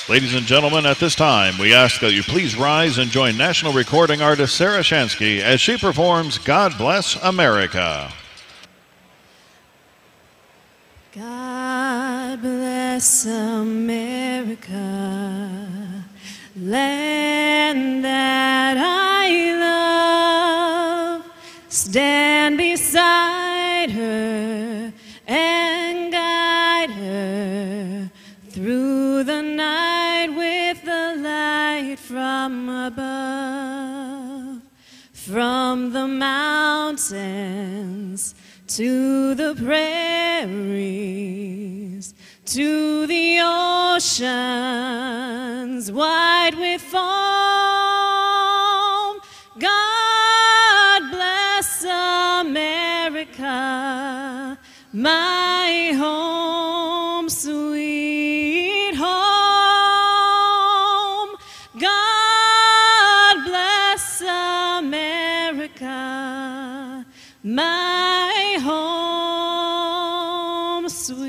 Ladies and gentlemen, at this time, we ask that you please rise and join national recording artist Sara Shansky as she performs God Bless America. God bless America, land that I love. Stand beside her and guide her through the night with the light from above. From the mountains to the prairies, to the oceans wide with foam. God bless America, my home, sweet home. God bless America, my home, sweet